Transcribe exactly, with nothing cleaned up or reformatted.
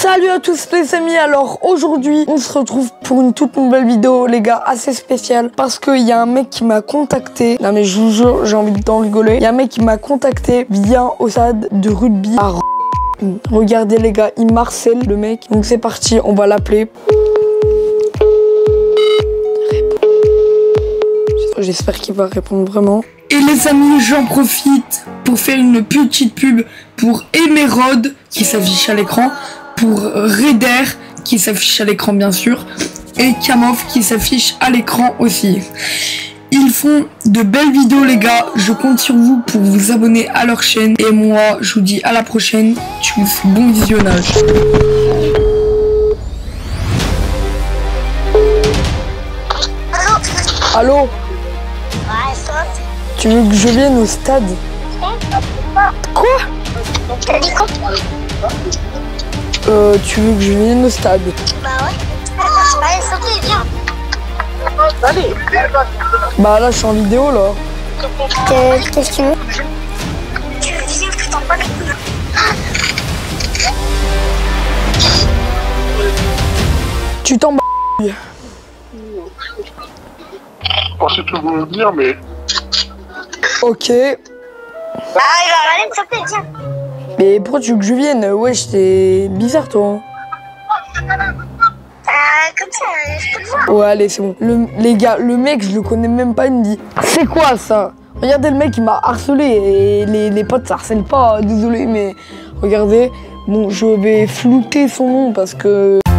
Salut à tous les amis, alors aujourd'hui on se retrouve pour une toute nouvelle vidéo les gars, assez spéciale parce qu'il y a un mec qui m'a contacté. Non mais je vous jure, j'ai envie d'en rigoler. Il y a un mec qui m'a contacté via au stade de rugby à R. Regardez les gars, il marcelle le mec. Donc c'est parti, on va l'appeler. J'espère qu'il va répondre vraiment. Et les amis, j'en profite pour faire une petite pub pour Emerald qui s'affiche à l'écran, pour Raider qui s'affiche à l'écran bien sûr, et Kamov qui s'affiche à l'écran aussi. Ils font de belles vidéos les gars, je compte sur vous pour vous abonner à leur chaîne. Et moi, je vous dis à la prochaine, tchuss, bon visionnage. Allô? Tu veux que je vienne au stade? Quoi? T'as dit quoi? Euh, tu veux que je vienne au stade? Bah ouais. Allez, sortez, viens. Allez. Bah là, je suis en vidéo là. Qu'est-ce que tu veux? Tu veux dire que t'en parles? Tu t'en bats. Je pensais que tu voulais venir, mais... Ok. Ah, il va aller me sortir, tiens. Mais pourquoi tu veux que je vienne? Wesh, t'es bizarre toi. Ah, comme ça, je peux le voir. Ouais, allez, c'est bon. Le, les gars, le mec, je le connais même pas, il me dit c'est quoi ça? Regardez, le mec, il m'a harcelé et les, les potes, ça harcèle pas, désolé, mais regardez. Bon, je vais flouter son nom parce que...